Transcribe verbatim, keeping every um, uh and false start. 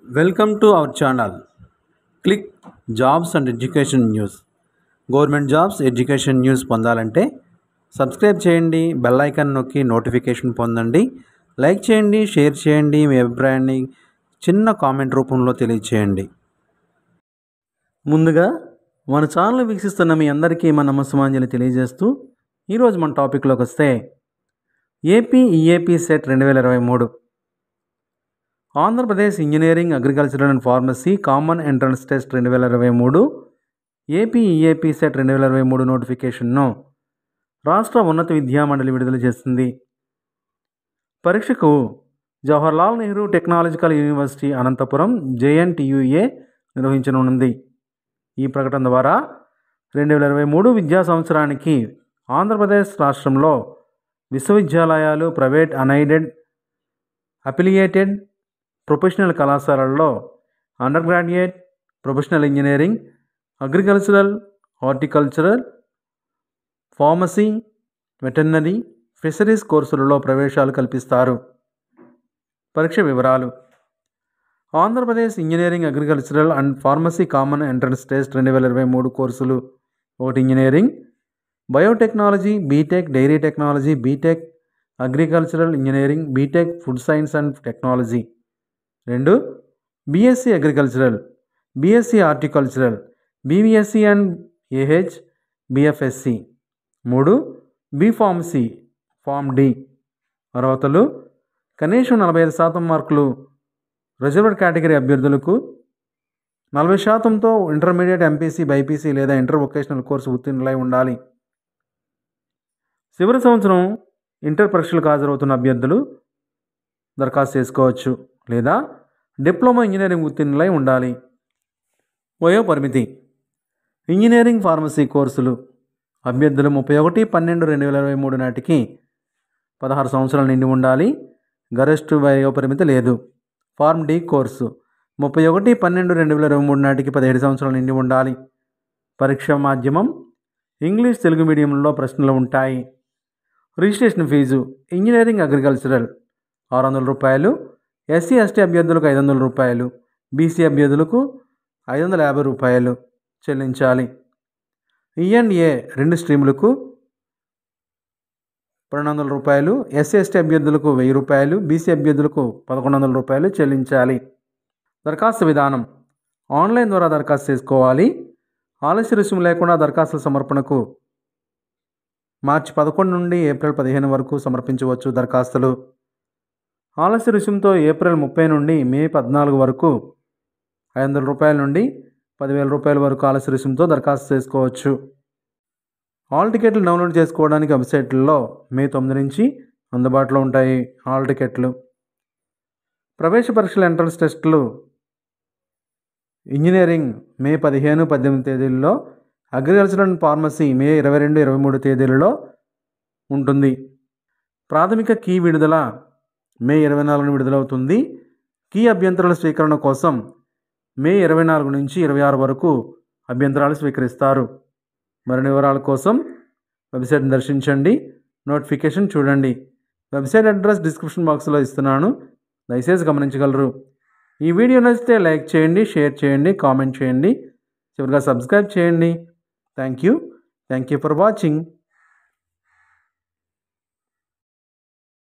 Welcome to our channel. Click Jobs and Education News. Government jobs education news పొందాలంటే subscribe చేయండి, bell icon నొక్కి notification పొందండి. Like చేయండి, share చేయండి, మీ అభిప్రాయాన్ని చిన్న కామెంట్ రూపంలో తెలియచేయండి. ముందుగా మన ఛానల్ వీక్షిస్తున్న మీ అందరికీ మన నమస్సుమాంజలి తెలియజేస్తూ ఈరోజు మన టాపిక్లోకి వస్తే ఏపీ ఈఏపీ సెట్ రెండు వేల ఇరవై మూడు Andhra Pradesh engineering, agricultural and pharmacy common entrance test రెండు వేల ఇరవై మూడు ఏపీ ఈఏపీ సెట్ రెండు వేల ఇరవై మూడు నోటిఫికేషన్ను రాష్ట్ర ఉన్నత విద్యా మండలి విడుదల చేసింది. పరీక్షకు Jawaharlal Nehru technological university Anantapuram JNTUA నిర్వహించనున్నది. ఈ ప్రకటన ద్వారా రెండు వేల ఇరవై మూడు విద్యా సంవత్సరానికి ఆంధ్రప్రదేశ్ రాష్ట్రంలో విశ్వవిద్యాలయాలు, ప్రైవేట్, అన్ఎయిడెడ్, అఫిలియేటెడ్ ప్రొఫెషనల్ కళాశాలల్లో undergraduate, professional engineering, agricultural, horticultural, pharmacy, veterinary, fisheries కోర్సులలో ప్రవేశాలు కల్పిస్తారు. పరీక్ష వివరాలు: Andhra Pradesh engineering, agricultural and pharmacy common entrance test రెండు వేల ఇరవై మూడు కోర్సులు: ఒకటి engineering, biotechnology, BTech, dairy technology, BTech agricultural engineering, BTech food science and technology. రెండు BSc agricultural, BSc horticultural, BVSc and AH, BFSc. మూడు బీ ఫార్మసీ, ఫార్మ్ డి. అర్హతలు: కనీసం నలభై ఐదు శాతం మార్కులు రిజర్వ్డ్ కేటగిరీ అభ్యర్థులకు, నలభై శాతంతో ఇంటర్మీడియట్, ఎంపీసీ, బైపీసీ లేదా ఇంటర్ వొకేషనల్ కోర్సు ఉత్తీర్ణులై ఉండాలి. చివరి సంవత్సరం ఇంటర్ పరీక్షలకు హాజరవుతున్న అభ్యర్థులు దరఖాస్తు చేసుకోవచ్చు లేదా డిప్లొమా ఇంజనీరింగ్ ఉత్తీర్ణులై ఉండాలి. వయోపరిమితి: ఇంజనీరింగ్, ఫార్మసీ కోర్సులు అభ్యర్థులు ముప్పై ఒకటి పన్నెండు రెండు వేల ఇరవై మూడు నాటికి పదహారు సంవత్సరాలు నిండి ఉండాలి. గరిష్ట వయోపరిమితి లేదు. ఫార్మ్ డి కోర్సు ముప్పై ఒకటి పన్నెండు రెండు వేల ఇరవై మూడు నాటికి పదిహేడు సంవత్సరాలు నిండి ఉండాలి. పరీక్ష మాధ్యమం ఇంగ్లీష్, తెలుగు మీడియంలో ప్రశ్నలు ఉంటాయి. రిజిస్ట్రేషన్ ఫీజు: ఇంజనీరింగ్, అగ్రికల్చరల్ ఆరు వందల రూపాయలు, ఎస్సీ ఎస్టీ అభ్యర్థులకు ఐదు వందల రూపాయలు, బీసీ అభ్యర్థులకు ఐదు వందల యాభై రూపాయలు చెల్లించాలి. ఈ అండ్ ఏ రెండు స్ట్రీములకు పన్నెండు వందల రూపాయలు, ఎస్సీ ఎస్టీ అభ్యర్థులకు వెయ్యి రూపాయలు, బీసీ అభ్యర్థులకు పదకొండు వందల రూపాయలు చెల్లించాలి. దరఖాస్తు విధానం: ఆన్లైన్ ద్వారా దరఖాస్తు చేసుకోవాలి. ఆలస్య రుసుము లేకుండా దరఖాస్తుల సమర్పణకు మార్చి పదకొండు నుండి ఏప్రిల్ పదిహేను వరకు సమర్పించవచ్చు. దరఖాస్తులు ఆలస్య రుసుముతో ఏప్రిల్ ముప్పై నుండి మే పద్నాలుగు వరకు ఐదు వందల రూపాయల నుండి పదివేల రూపాయల వరకు ఆలస్య రుసుముతో దరఖాస్తు చేసుకోవచ్చు. హాల్ టికెట్లు డౌన్లోడ్ చేసుకోవడానికి వెబ్సైట్లలో మే తొమ్మిది నుంచి అందుబాటులో ఉంటాయి. హాల్ టికెట్లు. ప్రవేశ పరీక్షల ఎంట్రన్స్ టెస్టులు: ఇంజనీరింగ్ మే పదిహేను పద్దెనిమిది తేదీల్లో, అగ్రికల్చర్ అండ్ ఫార్మసీ మే ఇరవై రెండు ఇరవై మూడు తేదీలలో ఉంటుంది. ప్రాథమిక కీ విడుదల మే ఇరవై నాలుగున విడుదలవుతుంది. కీ అభ్యంతరాల స్వీకరణ కోసం మే ఇరవై నాలుగు నుంచి ఇరవై ఆరు వరకు అభ్యంతరాలు స్వీకరిస్తారు. మరిన్ని వివరాల కోసం వెబ్సైట్ని దర్శించండి, నోటిఫికేషన్ చూడండి. వెబ్సైట్ అడ్రస్ డిస్క్రిప్షన్ బాక్స్లో ఇస్తున్నాను, దయచేసి గమనించగలరు. ఈ వీడియో నచ్చితే లైక్ చేయండి, షేర్ చేయండి, కామెంట్ చేయండి, చివరిగా సబ్స్క్రైబ్ చేయండి. Thank you thank you for watching.